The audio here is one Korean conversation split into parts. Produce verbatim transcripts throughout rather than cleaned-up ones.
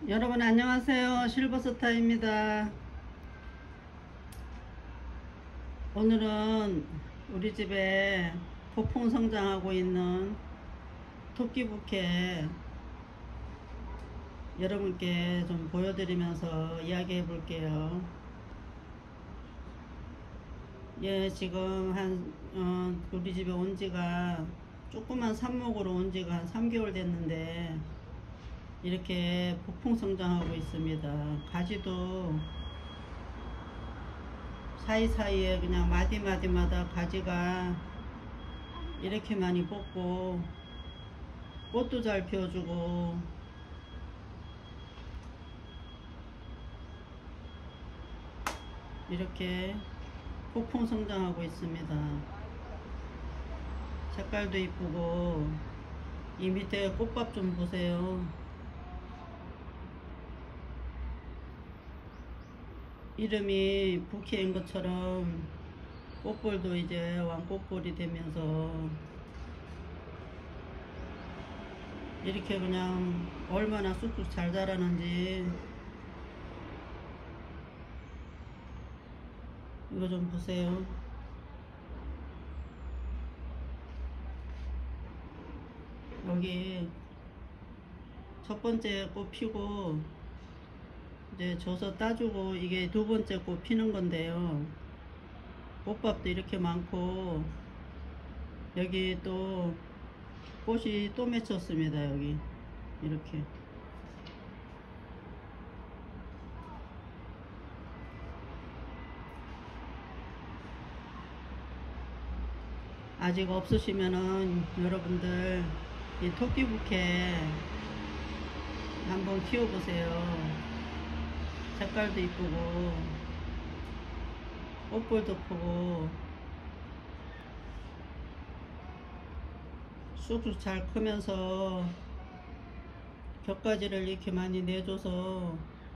여러분 안녕하세요. 실버스타입니다. 오늘은 우리 집에 폭풍 성장하고 있는 토끼부케 여러분께 좀 보여드리면서 이야기해 볼게요. 예, 지금 한 어, 우리 집에 온 지가 조그만 삽목으로 온 지가 한 삼 개월 됐는데 이렇게 폭풍 성장하고 있습니다. 가지도 사이사이에 그냥 마디마디마다 가지가 이렇게 많이 뽑고 꽃도 잘 피워주고 이렇게 폭풍 성장하고 있습니다. 색깔도 이쁘고 이 밑에 꽃밥 좀 보세요. 이름이 부케인 것처럼 꽃볼도 이제 왕꽃볼이 되면서 이렇게 그냥 얼마나 쑥쑥 잘 자라는지 이거 좀 보세요. 여기 첫 번째 꽃 피고 이제 줘서 따주고 이게 두 번째 꽃 피는 건데요. 꽃밥도 이렇게 많고 여기 또 꽃이 또 맺혔습니다. 여기 이렇게 아직 없으시면은 여러분들 이 토끼부케 한번 키워보세요. 색깔도 이쁘고 꽃볼도 크고 쑥쑥 잘 크면서 격가지를 이렇게 많이 내줘서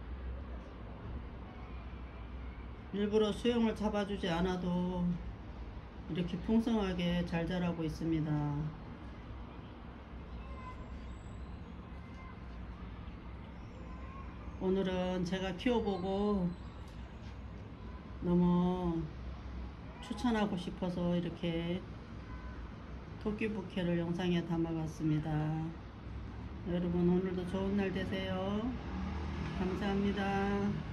일부러 수영을 잡아주지 않아도 이렇게 풍성하게 잘 자라고 있습니다. 오늘은 제가 키워보고 너무 추천하고 싶어서 이렇게 토끼부케를 영상에 담아봤습니다. 여러분 오늘도 좋은 날 되세요. 감사합니다.